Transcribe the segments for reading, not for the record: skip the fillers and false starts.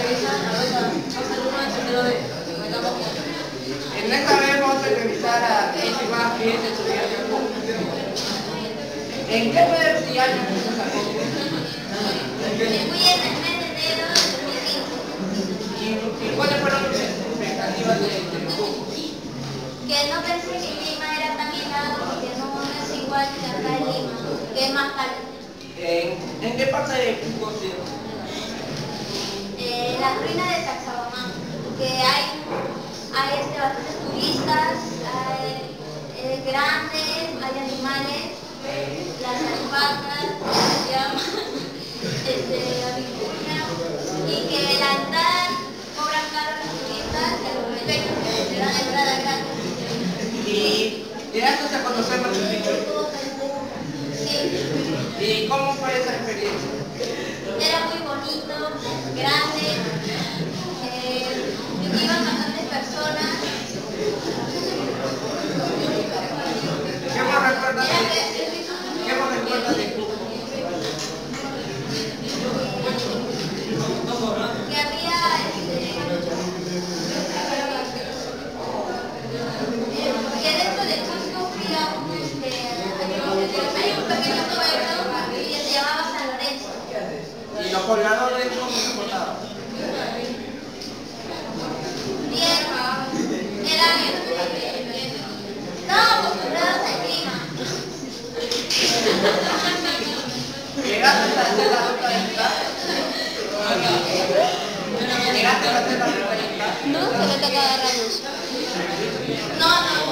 revisan a dos alumnos de segundo B. En esta vez vamos a entrevistar a Daisy Vázquez, estudiante de CUC. ¿En qué universidad se sacó? Fui en el mes de enero de 2005. ¿Y cuáles fueron tus expectativas del CUC? Que no pensé que Lima era tan helado porque no es igual que acá en Lima, que es más cálido. ¿En qué parte de CUC consigo? Las ruinas de Sacsayhuamán, que hay bastantes turistas, hay grandes, hay animales, las alpacas, las llamas, avicultura, y que la entrada cobran caro a los turistas y a los pequeños que se dan entrada gratis. ¿Y llegaste a conocer Machu Picchu? Sí, ¿Y cómo fue esa experiencia? era muy bonito, grande, iban bastantes personas. ¿Qué más recuerdas de CUC? Que había que dentro de Cusco fui a hay un pequeño pueblo que se llamaba San Lorenzo. ¿Y los pobladores cómo se portaban? Bien, eran estaban acostumbrados al clima. ¿Llegaste a hacer la ruta de Ica? ¿Llegaste a hacer la ruta de Ica? No, solo toca agarrarnos. No.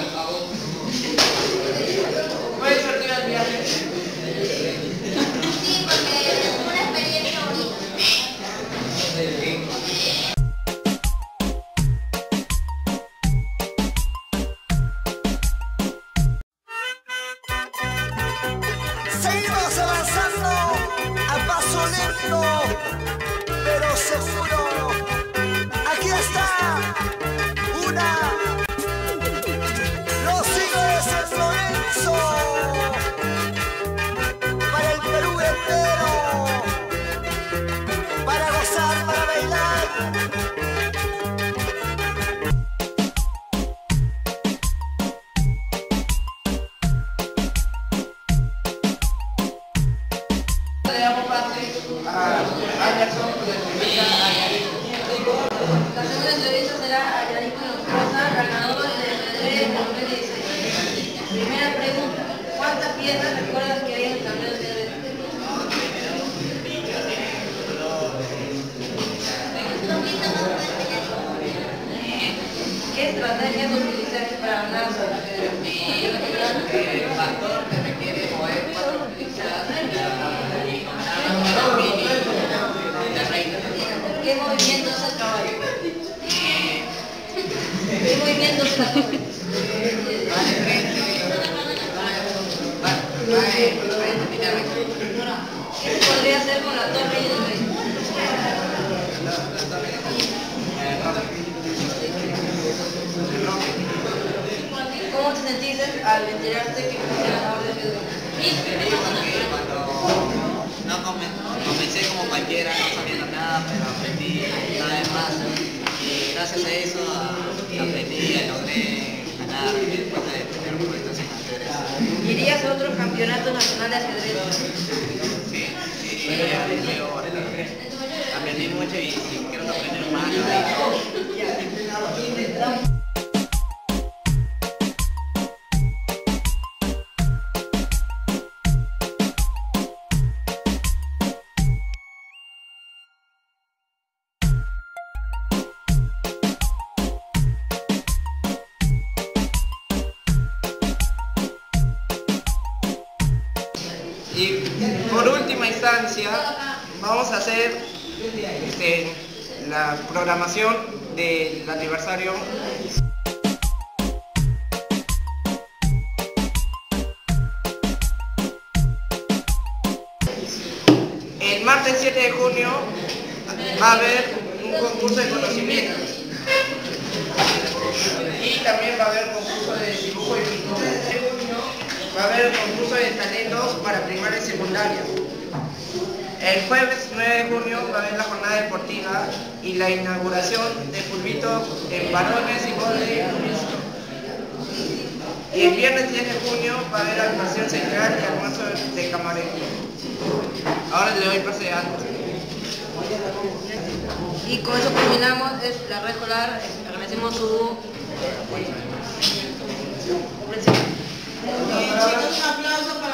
¿Fue divertido el viaje? Sí, porque fue una experiencia bonita. Seguimos avanzando a paso lento, pero seguro. Aquí está los hijos de San Lorenzo para el Perú entero, para gozar, para bailar. Le damos pase a Anderson con la entrevista a Yarit. La segunda entrevista será a Yarit Rosa, ganador de ajedrez 2016. Primera pregunta: ¿cuántas piezas recuerdas que hay en el tablero de ajedrez? ¿Qué estrategias utilizaste para ganar sobre el ajedrez? El factor que requiere mover 4 fichas la reina. ¿Qué movimiento es el caballo? ¿Qué movimiento es el caballo? ¿Qué se podría hacer con la torre y el rey? ¿Cómo te sentiste al enterarte que fuiste ganador de ajedrez? Comencé como cualquiera, no sabiendo nada, pero aprendí cada vez más y gracias a eso aprendí y logré ganar después de tener puestos en ajedrez. ¿Irías a otro campeonato nacional de ajedrez? Sí, luego aprendí mucho y si quiero aprender más, Y por última instancia, vamos a hacer la programación del aniversario. El martes 7 de junio va a haber un concurso de conocimientos. Y también va a haber concurso de dibujo y pintura. El 3 de junio va a haber concurso de talentos para primaria y secundaria. El jueves 9 de junio va a haber la jornada deportiva y la inauguración de Fulbito en varones y vóley mixto. Y el viernes 10 de junio va a haber animación central y almuerzo de camarería. Ahora le doy pase a Anto. Y con eso culminamos la red escolar. Agradecemos su comprensión. Chicos, un aplauso para